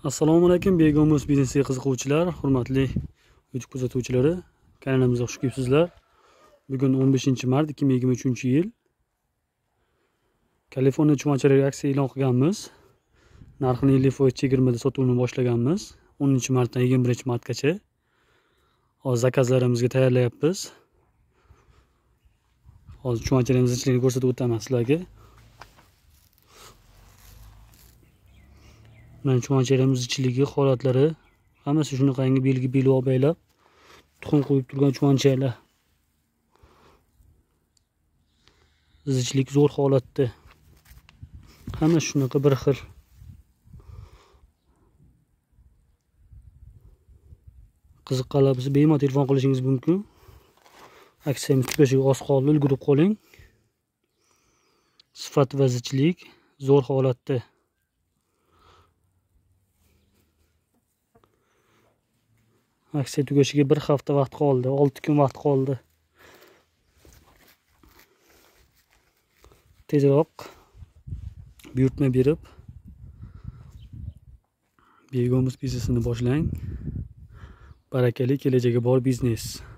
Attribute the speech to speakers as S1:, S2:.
S1: Assalomu alaykum Begomuz biznesiga qiziquvchilar, hurmatli YouTube kuzatuvchilari, kanalimizga xush kelibsizlar. Bugun 15-mart 2023-yil. Kaliforniya chumachalar aksiya e'lon qilganmiz. Narxini 50% chegirmada sotuvni boshlaganmiz. 10-martdan 21-martgacha. Hozir zakazlarimizga tayyorlayapmiz. Hozir chumachalarimizni ichini ko'rsatib o'taman sizlarga. Mana chumachalarimiz ichiligi holatlari hammasi shunaqangi belgi baylab tuxum qo'yib turgan chumanchalar. Zichlik zo'r holatda. Hammasi shunaqa bir xil. Qiziqqanlar bo'lsa bemalol telefon qilishingiz mumkin. Aksiyamiz tugashiga oz qoldi, ulgurib qoling. Sifat va zichlik zo'r holatda. Aksiya tugashiga bir hafta vaqt qoldi, 6 kun vaqt qoldi. Tezroq buyurtma berib Begomuz biznesini boshlang. Barakali kelajagi bor biznes.